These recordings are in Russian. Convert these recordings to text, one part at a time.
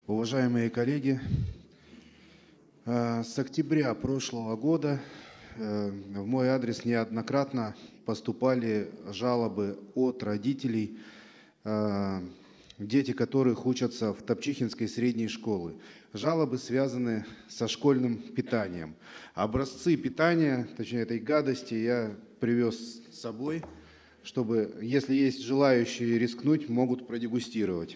Уважаемые коллеги, с октября прошлого года в мой адрес неоднократно поступали жалобы от родителей, дети которых учатся в Топчихинской средней школе. Жалобы связаны со школьным питанием. Образцы питания, точнее этой гадости, я привез с собой, чтобы, если есть желающие рискнуть, могут продегустировать.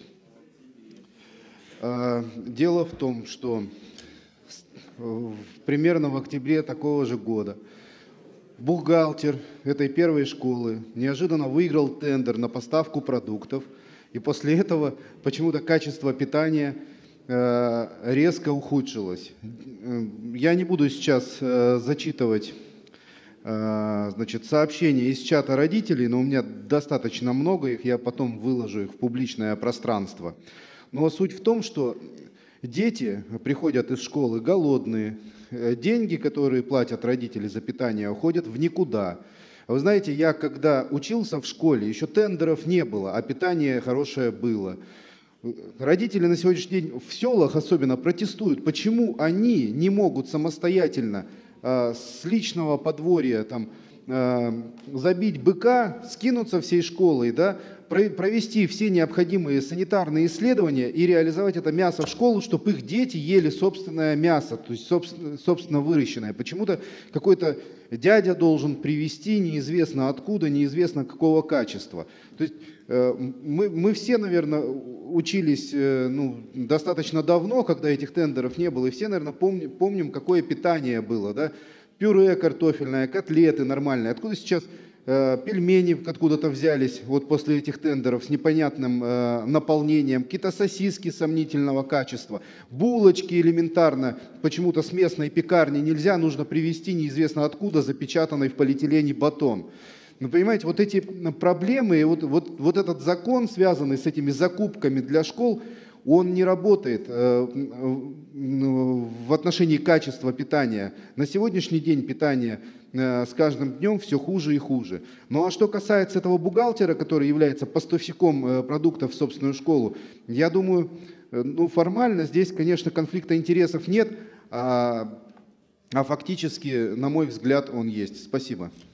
Дело в том, что примерно в октябре такого же года бухгалтер этой первой школы неожиданно выиграл тендер на поставку продуктов, и после этого почему-то качество питания резко ухудшилось. Я не буду сейчас зачитывать сообщения из чата родителей, но у меня достаточно много их, я потом выложу их в публичное пространство. Но суть в том, что дети приходят из школы голодные, деньги, которые платят родители за питание, уходят в никуда. Вы знаете, я когда учился в школе, еще тендеров не было, а питание хорошее было. Родители на сегодняшний день в селах особенно протестуют, почему они не могут самостоятельно с личного подворья забить быка, скинуться всей школой, да, провести все необходимые санитарные исследования и реализовать это мясо в школу, чтобы их дети ели собственное мясо, то есть собственно выращенное. Почему-то какой-то дядя должен привезти неизвестно откуда, неизвестно какого качества. То есть мы все, наверное, учились достаточно давно, когда этих тендеров не было, и все, наверное, помним, какое питание было, да? Пюре картофельное, котлеты нормальные. Откуда сейчас пельмени откуда-то взялись вот после этих тендеров с непонятным наполнением, какие-то сосиски сомнительного качества, булочки элементарно, почему-то с местной пекарни нельзя, нужно привезти неизвестно откуда запечатанный в полиэтилене батон. Ну, понимаете, вот эти проблемы, и вот этот закон, связанный с этими закупками для школ, он не работает в отношении качества питания. На сегодняшний день питание с каждым днем все хуже и хуже. Ну а что касается этого бухгалтера, который является поставщиком продуктов в собственную школу, я думаю, формально здесь, конечно, конфликта интересов нет, а фактически, на мой взгляд, он есть. Спасибо.